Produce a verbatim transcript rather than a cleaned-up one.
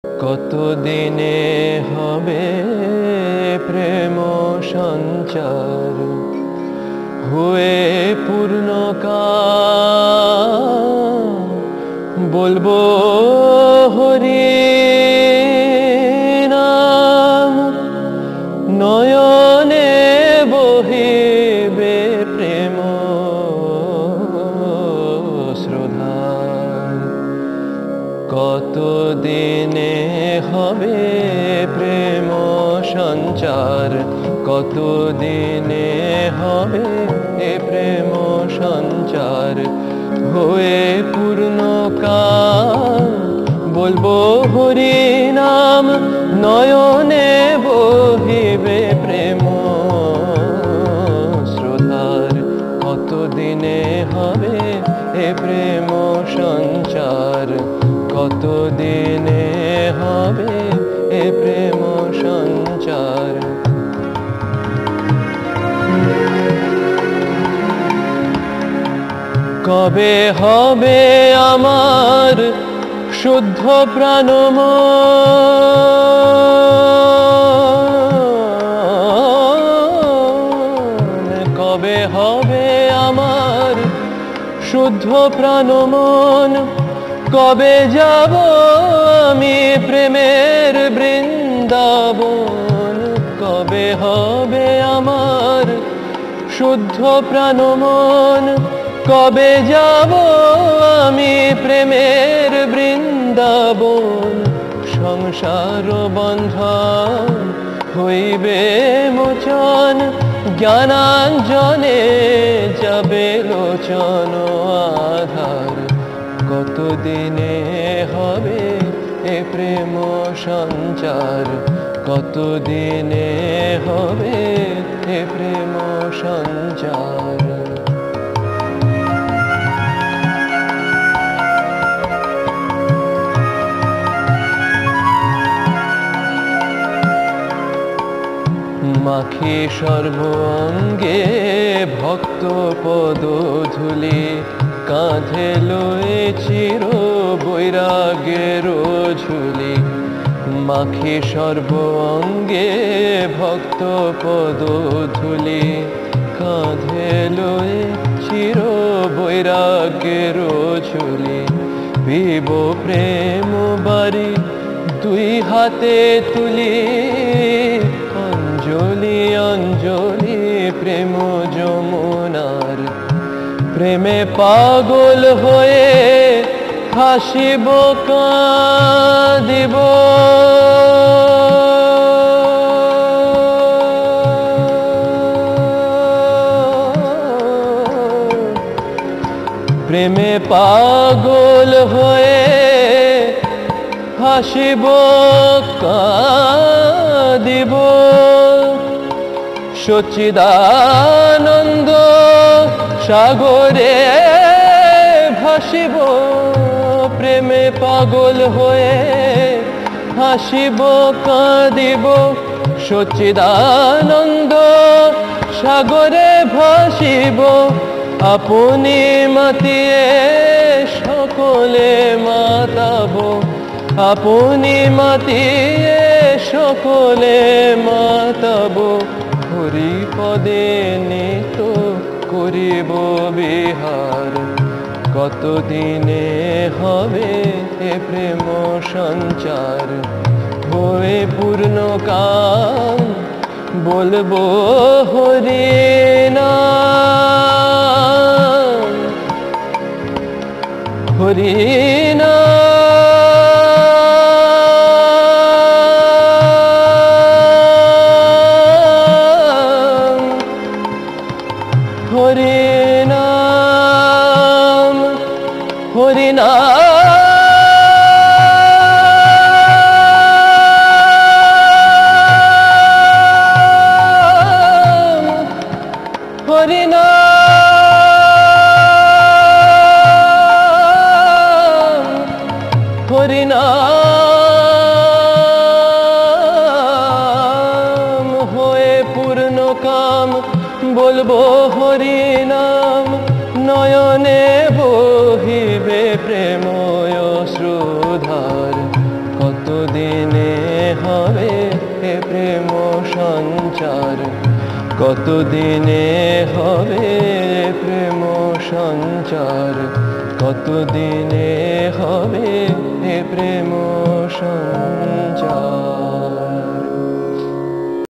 কতদিনে হবে প্রেম সঞ্চার হয়ে পূর্ণকাল, বলবো হরি নাম, নয়নে বহিবে প্রেম শ্রদ্ধার। কতদিনে হবে প্রেম সঞ্চার, কতদিনে হবে প্রেম সঞ্চার হয়ে পূর্ণকাল, বলবো হরি নাম, নয়নে বহিবে প্রেম শ্রদ্ধার। কতদিনে হবে এ প্রেম সঞ্চার, কতদিনে হবে এ প্রেম সঞ্চার। কবে হবে আমার শুদ্ধ প্রাণমন, কবে হবে আমার শুদ্ধ প্রাণমন, কবে যাব আমি প্রেমের বৃন্দাবন, কবে হবে আমার শুদ্ধ প্রাণমন, কবে যাব আমি প্রেমের বৃন্দাবন। সংসার বন্ধন হইবে মোচন, জ্ঞানাঞ্জনে যাবে লোচন আধার। কতদিনে হবে এ প্রেম সঞ্চার, কতদিনে হবে এ প্রেম সঞ্চার। মাখি সর্বাঙ্গে ভক্ত পদ ধুলি, কাঁধে লয়ে চির বৈরাগের ঝুলি। মাখি সর্বাঙ্গে ভক্ত পদ ধুলি, কাঁধে লয়ে চির বৈরাগের ঝুলি। পিব প্রেম বারি দুই হাতে তুলি, অঞ্জলি অঞ্জলি প্রেম যমুনার। প্রেমে পাগল হয়ে হাসিব কাঁদিব, প্রেমে পাগল হয়ে হাসিব কাঁদিব। সচ্চিদানন্দ সাগরে ভাসিব, প্রেমে পাগল হয়ে হাসিব কাঁদিব। সচ্চিদানন্দ সাগরে ভাসিব, আপনি মাতিয়ে সকলে মাতাব, আপনি মাতিয়ে সকলে মাতাব। হরি পদে নিত করিব বিহার, কতদিনে হবে এ প্রেম সঞ্চার হয়ে পূর্ণকাল, বলবো হরি নাম, হরি নাম, হরি নাম, হরি নাম, হরি নাম। দিনে হবে এ প্রেম সঞ্চার, কত দিনে হবে এ প্রেম সঞ্চার, কত দিনে হবে এ প্রেম সঞ্চার।